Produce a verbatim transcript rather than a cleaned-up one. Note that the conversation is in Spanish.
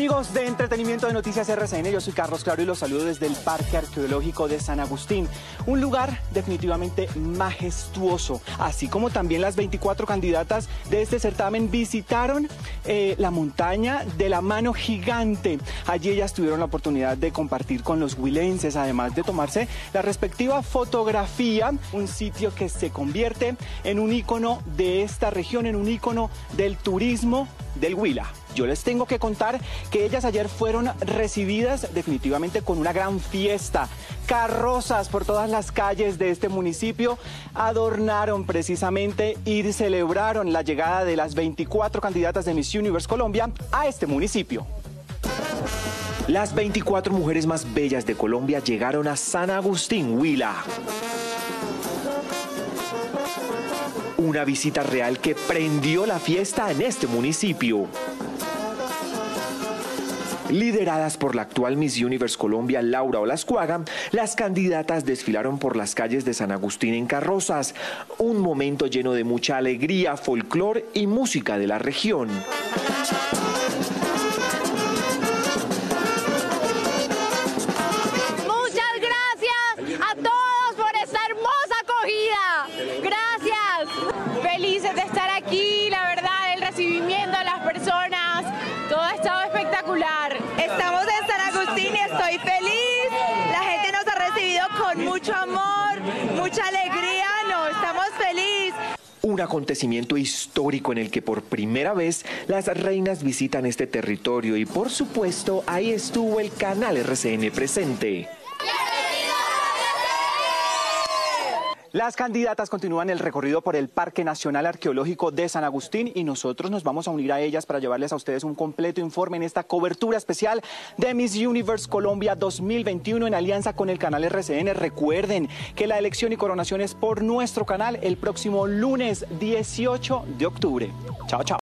Amigos de Entretenimiento de Noticias R C N, yo soy Carlos Claro y los saludo desde el Parque Arqueológico de San Agustín, un lugar definitivamente majestuoso, así como también las veinticuatro candidatas de este certamen visitaron eh, la montaña de la Mano Gigante. Allí ellas tuvieron la oportunidad de compartir con los huilenses, además de tomarse la respectiva fotografía, un sitio que se convierte en un ícono de esta región, en un ícono del turismo del Huila. Yo les tengo que contar que ellas ayer fueron recibidas definitivamente con una gran fiesta. Carrozas por todas las calles de este municipio adornaron precisamente y celebraron la llegada de las veinticuatro candidatas de Miss Universe Colombia a este municipio. Las veinticuatro mujeres más bellas de Colombia llegaron a San Agustín, Huila. Una visita real que prendió la fiesta en este municipio. Lideradas por la actual Miss Universe Colombia, Laura Olascuaga, las candidatas desfilaron por las calles de San Agustín en carrozas, un momento lleno de mucha alegría, folclor y música de la región. Muchas gracias a todos por esta hermosa acogida. Gracias. Felices de estar aquí, la verdad, el recibimiento a las personas, todo ha estado espectacular. Estamos en San Agustín y estoy feliz. La gente nos ha recibido con mucho amor, mucha alegría. No, estamos felices. Un acontecimiento histórico en el que por primera vez las reinas visitan este territorio y por supuesto ahí estuvo el canal R C N presente. Las candidatas continúan el recorrido por el Parque Nacional Arqueológico de San Agustín y nosotros nos vamos a unir a ellas para llevarles a ustedes un completo informe en esta cobertura especial de Miss Universe Colombia dos mil veintiuno en alianza con el canal R C N. Recuerden que la elección y coronación es por nuestro canal el próximo lunes dieciocho de octubre. Chao, chao.